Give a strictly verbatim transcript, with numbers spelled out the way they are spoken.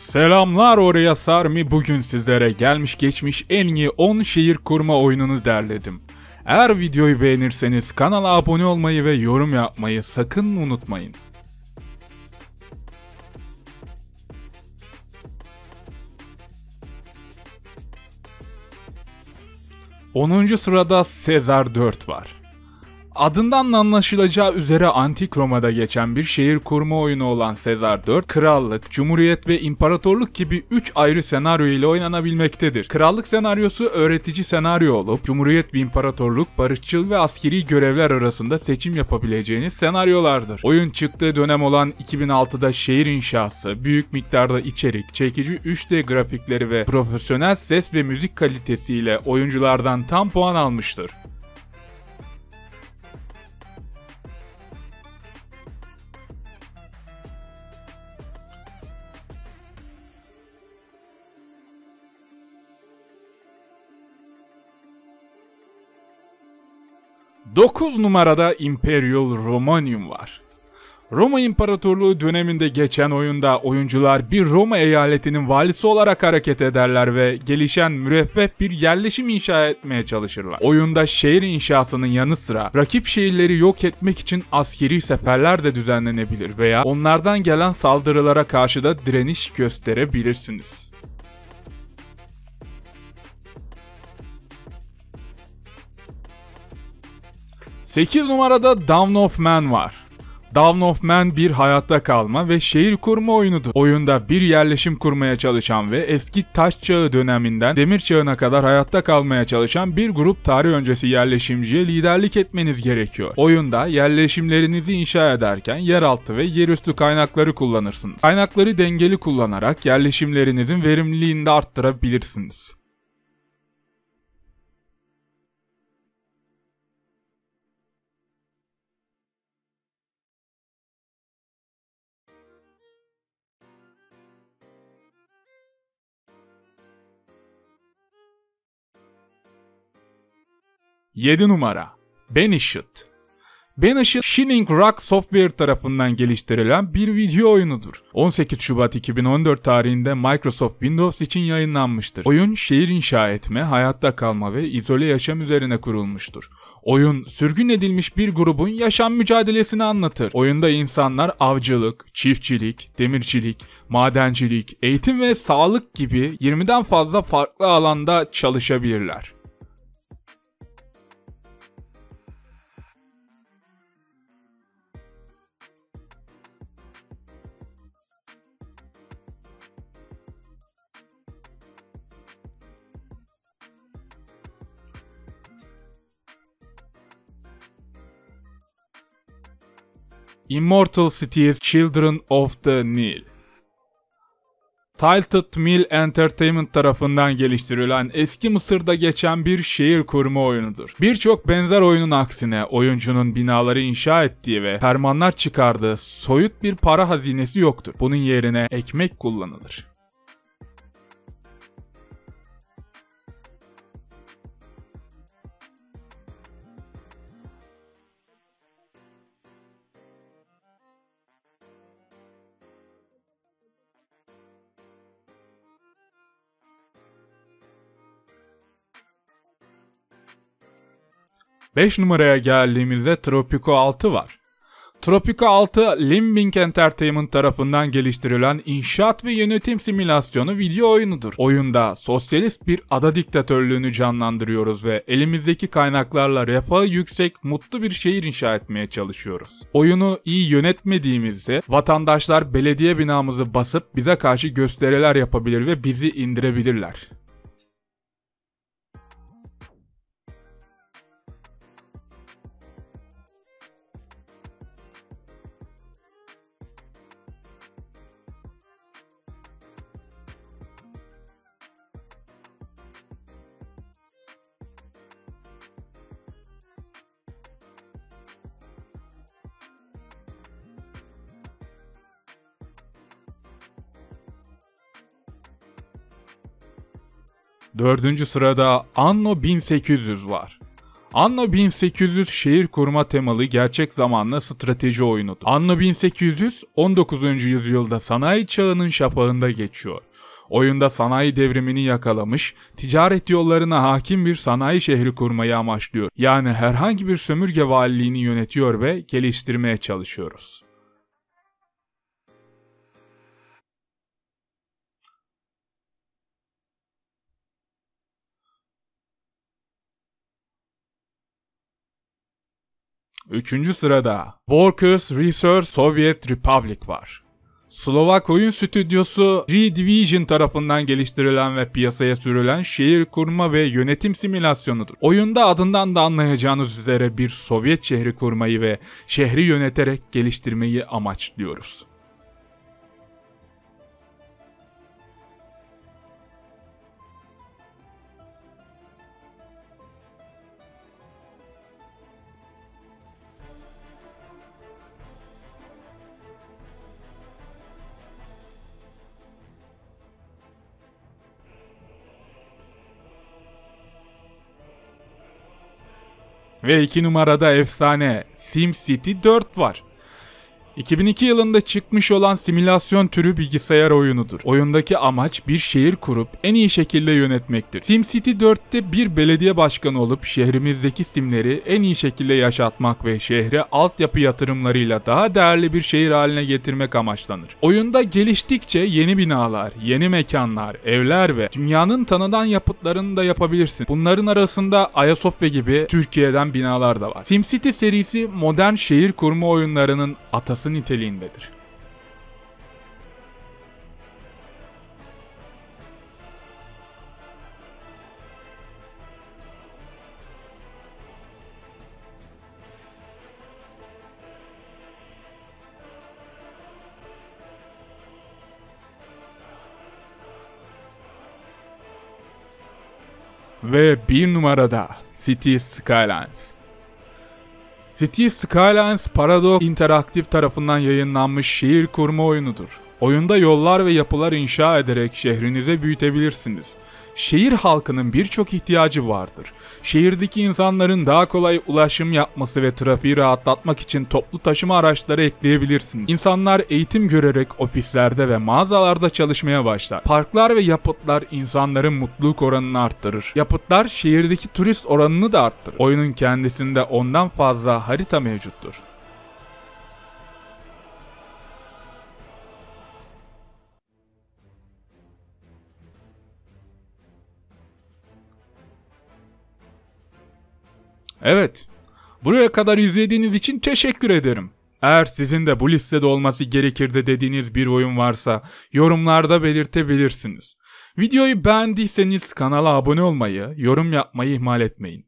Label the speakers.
Speaker 1: Selamlar oraya Sarmi, bugün sizlere gelmiş geçmiş en iyi on şehir kurma oyununu derledim. Eğer videoyu beğenirseniz kanala abone olmayı ve yorum yapmayı sakın unutmayın. onuncu sırada Caesar dört var. Adından anlaşılacağı üzere Antik Roma'da geçen bir şehir kurma oyunu olan Caesar dört, krallık, cumhuriyet ve imparatorluk gibi üç ayrı senaryo ile oynanabilmektedir. Krallık senaryosu öğretici senaryo olup, cumhuriyet ve imparatorluk barışçıl ve askeri görevler arasında seçim yapabileceğiniz senaryolardır. Oyun çıktığı dönem olan iki bin altıda şehir inşası, büyük miktarda içerik, çekici üç D grafikleri ve profesyonel ses ve müzik kalitesiyle oyunculardan tam puan almıştır. dokuz numarada Imperial Romanium var. Roma İmparatorluğu döneminde geçen oyunda oyuncular bir Roma eyaletinin valisi olarak hareket ederler ve gelişen müreffeh bir yerleşim inşa etmeye çalışırlar. Oyunda şehir inşasının yanı sıra rakip şehirleri yok etmek için askeri seferler de düzenlenebilir veya onlardan gelen saldırılara karşı da direniş gösterebilirsiniz. sekiz numarada Dawn of Man var. Dawn of Man bir hayatta kalma ve şehir kurma oyunudur. Oyunda bir yerleşim kurmaya çalışan ve eski taş çağı döneminden demir çağına kadar hayatta kalmaya çalışan bir grup tarih öncesi yerleşimciye liderlik etmeniz gerekiyor. Oyunda yerleşimlerinizi inşa ederken yeraltı ve yerüstü kaynakları kullanırsınız. Kaynakları dengeli kullanarak yerleşimlerinizin verimliliğini de arttırabilirsiniz. yedi numara Banished. Banished, Shining Rock Software tarafından geliştirilen bir video oyunudur. on sekiz Şubat iki bin on dört tarihinde Microsoft Windows için yayınlanmıştır. Oyun şehir inşa etme, hayatta kalma ve izole yaşam üzerine kurulmuştur. Oyun, sürgün edilmiş bir grubun yaşam mücadelesini anlatır. Oyunda insanlar avcılık, çiftçilik, demircilik, madencilik, eğitim ve sağlık gibi yirmiden fazla farklı alanda çalışabilirler. Immortal Cities Children of the Nile. Tilted Mill Entertainment tarafından geliştirilen eski Mısır'da geçen bir şehir kurma oyunudur. Birçok benzer oyunun aksine oyuncunun binaları inşa ettiği ve fermanlar çıkardığı soyut bir para hazinesi yoktur. Bunun yerine ekmek kullanılır. beş numaraya geldiğimizde Tropico altı var. Tropico altı, Limbing Entertainment tarafından geliştirilen inşaat ve yönetim simülasyonu video oyunudur. Oyunda sosyalist bir ada diktatörlüğünü canlandırıyoruz ve elimizdeki kaynaklarla refahı yüksek, mutlu bir şehir inşa etmeye çalışıyoruz. Oyunu iyi yönetmediğimizde vatandaşlar belediye binamızı basıp bize karşı gösteriler yapabilir ve bizi indirebilirler. Dördüncü sırada Anno bin sekiz yüz var. Anno bin sekiz yüz şehir kurma temalı gerçek zamanlı strateji oyunudur. Anno bin sekiz yüz on dokuzuncu yüzyılda sanayi çağının şafağında geçiyor. Oyunda sanayi devrimini yakalamış, ticaret yollarına hakim bir sanayi şehri kurmayı amaçlıyor. Yani herhangi bir sömürge valiliğini yönetiyor ve geliştirmeye çalışıyoruz. Üçüncü sırada Workers Research Soviet Republic var. Slovak oyun stüdyosu Redivision tarafından geliştirilen ve piyasaya sürülen şehir kurma ve yönetim simülasyonudur. Oyunda adından da anlayacağınız üzere bir Sovyet şehri kurmayı ve şehri yöneterek geliştirmeyi amaçlıyoruz. Ve iki numarada efsane SimCity dört var. iki bin iki yılında çıkmış olan simülasyon türü bilgisayar oyunudur. Oyundaki amaç bir şehir kurup en iyi şekilde yönetmektir. SimCity dörtte bir belediye başkanı olup şehrimizdeki simleri en iyi şekilde yaşatmak ve şehre altyapı yatırımlarıyla daha değerli bir şehir haline getirmek amaçlanır. Oyunda geliştikçe yeni binalar, yeni mekanlar, evler ve dünyanın tanınan yapıtlarını da yapabilirsin. Bunların arasında Ayasofya gibi Türkiye'den binalar da var. SimCity serisi modern şehir kurma oyunlarının atası niteliğindedir. Ve bir numarada City Skylines. City Skylines Paradox Interactive tarafından yayınlanmış şehir kurma oyunudur. Oyunda yollar ve yapılar inşa ederek şehrinize büyütebilirsiniz. Şehir halkının birçok ihtiyacı vardır. Şehirdeki insanların daha kolay ulaşım yapması ve trafiği rahatlatmak için toplu taşıma araçları ekleyebilirsiniz. İnsanlar eğitim görerek ofislerde ve mağazalarda çalışmaya başlar. Parklar ve yapıtlar insanların mutluluk oranını arttırır. Yapıtlar şehirdeki turist oranını da arttırır. Oyunun kendisinde ondan fazla harita mevcuttur. Evet, buraya kadar izlediğiniz için teşekkür ederim. Eğer sizin de bu listede olması gerekirdi dediğiniz bir oyun varsa yorumlarda belirtebilirsiniz. Videoyu beğendiyseniz kanala abone olmayı, yorum yapmayı ihmal etmeyin.